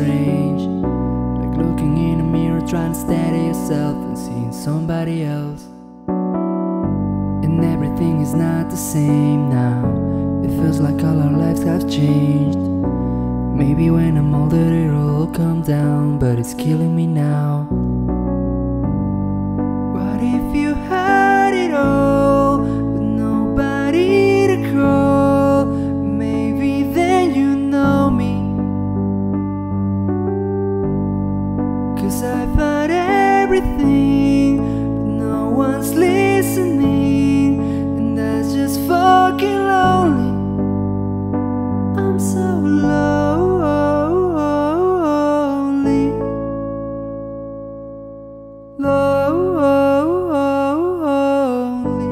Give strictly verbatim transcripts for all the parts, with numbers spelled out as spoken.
strange, like looking in a mirror, trying to steady yourself and seeing somebody else. And everything is not the same now. It feels like all our lives have changed. Maybe when I'm older it'll all come down, but it's killing me now. What if you had it all, but nobody to call? Maybe then you know me. 'Cause I've had everything, but no one's listening, and that's just fucking lonely. I'm so lonely, lonely.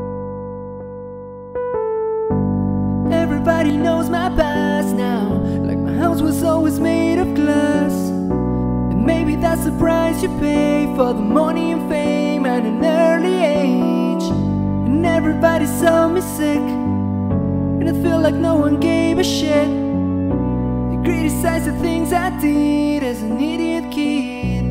Everybody knows my past now, like my house was always made of glass. And maybe that's the price you pay for the money and fame at an early age. And everybody saw me sick, and it felt like no one gave a shit. They criticized the things I did as an idiot kid.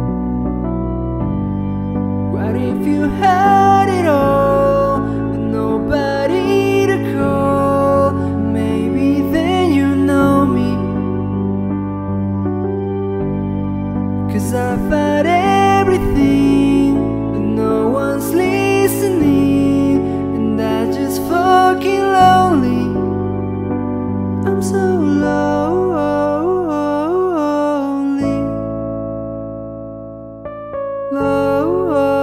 What if you had it all, but nobody to call? Maybe then you know me. 'Cause I've had everything, but no one's listening, and that's just fucking lonely. I'm so lonely, lonely.